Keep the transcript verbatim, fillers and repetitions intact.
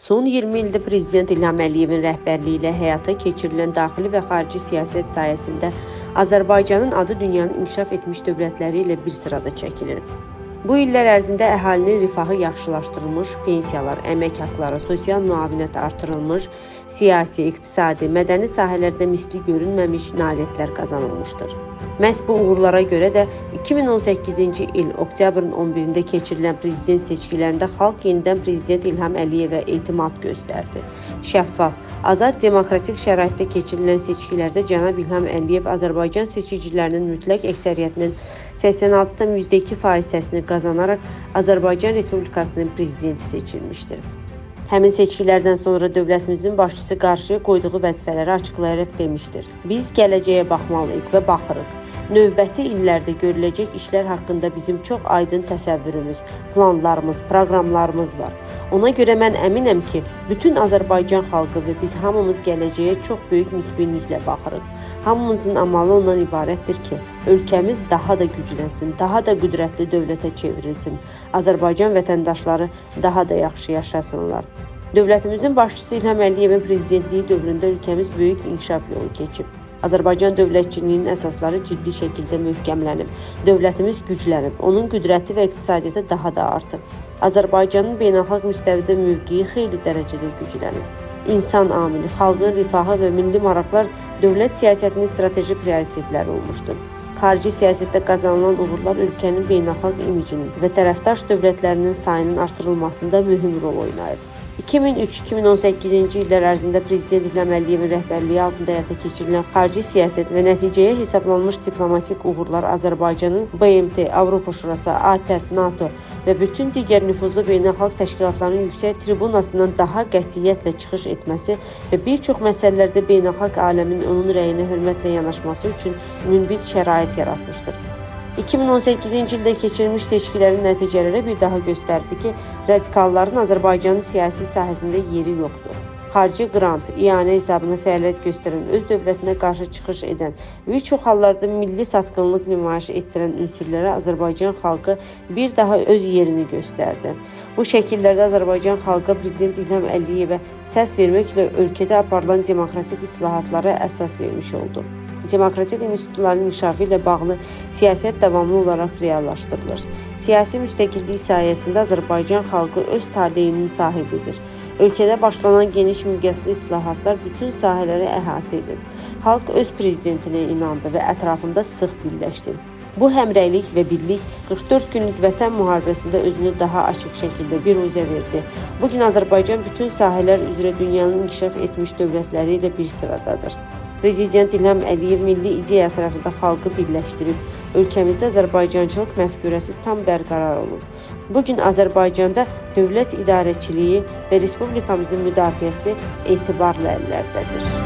Son iyirmi ildə Prezident İlham Əliyevin rəhbərliyi ilə həyata keçirilən daxili və xarici siyasət sayəsində Azərbaycanın adı dünyanın inkişaf etmiş dövlətləri ilə bir sırada çəkilir. Bu illər ərzində əhalinin rifahı yaxşılaşdırılmış, pensiyalar, əmək haqqları, sosial müavinət artırılmış, siyasi, iqtisadi, mədəni sahələrdə misli görünməmiş nailiyyətlər qazanılmışdır. Məhz bu uğurlara görə də iki min on səkkizinci il oktyabrın on birində keçirilən prezident seçkilərində xalq yenidən Prezident İlham Əliyevə etimad göstərdi. Şəffaf, azad, demokratik şəraitdə keçirilən seçkilərdə cənab İlham Əliyev Azərbaycan seçicilərinin mütləq əksəriyyətinin səksən altı tam yüzdə iki faiz səsini qazanaraq Azərbaycan Respublikasının prezidenti seçilmişdir. Həmin seçkilərdən sonra dövlətimizin başçısı qarşıya qoyduğu vəzifələri açıqlayaraq demişdir. Biz gələcəyə baxmalıyıq və baxırıq. Növbəti illərdə görüləcək işlər haqqında bizim çox aydın təsəvvürümüz, planlarımız, proqramlarımız var. Ona görə mən əminəm ki, bütün Azərbaycan xalqı və biz hamımız gələcəyə çox böyük nikbinliklə baxırıq. Hamımızın amalı ondan ibarətdir ki, ölkəmiz daha da güclənsin, daha da qüdrətli dövlətə çevrilsin, Azərbaycan vətəndaşları daha da yaxşı yaşasınlar. Dövlətimizin başçısı İlham Əliyevin prezidentliyi dövründə ölkəmiz böyük inkişaf yolu keçib. Azərbaycan dövlətçiliyinin əsasları ciddi şəkildə möhkəmlənib, dövlətimiz güclənib, onun qüdrəti və iqtisadiyyatı daha da artıb. Azərbaycanın beynəlxalq müstəvidə mövqeyi xeyli dərəcədə güclənib. İnsan amili, xalqın rifahı və milli maraqlar dövlət siyasətinin strateji prioritetləri olmuşdur. Xarici siyasətdə qazanılan uğurlar ölkənin beynəlxalq imicinin və tərəfdaş dövlətlərinin sayının artırılmasında mühüm rol oynayıb. iki min üç iki min on səkkizinci illər ərzində Prezident İlham Əliyevin rəhbərliyi altında həyata keçirilən xarici siyasət və nəticəyə hesablanmış diplomatik uğurlar Azərbaycanın B M T, Avropa Şurası, A T Ə T, NATO və bütün digər nüfuzlu beynəlxalq təşkilatların yüksək tribunasından daha qətiyyətlə çıxış etməsi və bir çox məsələlərdə beynəlxalq aləmin onun rəyinə hörmətlə yanaşması üçün münbit şərait yaratmışdır. iki min on səkkizinci ildə keçirilmiş seçkilərin nəticələri bir daha göstərdi ki, radikalların Azərbaycanın siyasi sahəsində yeri yoxdur. Xarici qrant, iyanə hesabına fəaliyyət göstərən, öz dövlətinə qarşı çıxış edən, bir çox hallarda milli satqınlıq nümayiş etdirən ünsürlərə Azərbaycan xalqı bir daha öz yerini göstərdi. Bu şəkillərdə Azərbaycan xalqı Prezident İlham Əliyevə səs verməklə ölkədə aparılan demokratik islahatlara əsas vermiş oldu. Demokratik institutların inkişafı ilə bağlı siyasət davamlı olaraq reallaşdırılır. Siyasi müstəqillik sayəsində Azərbaycan xalqı öz taleyinin sahibidir. Ölkədə başlanan geniş miqyaslı islahatlar bütün sahələri əhatə edir. Xalq öz prezidentinə inandı və ətrafında sıx birləşdi. Bu həmrəylik və birlik qırx dörd günlük vətən müharibəsində özünü daha açıq şəkildə biruzə verdi. Bugün Azərbaycan bütün sahələr üzrə dünyanın inkişaf etmiş dövlətləri ilə bir sıradadır. Prezident İlham Əliyev milli ideya tərəfində xalqı birləşdirib, ölkəmizdə Azərbaycançılıq məfkurəsi tam bərqərar olub. Bugün Azərbaycanda dövlət idarəçiliyi və respublikamızın müdafiəsi etibarlı əllərdədir.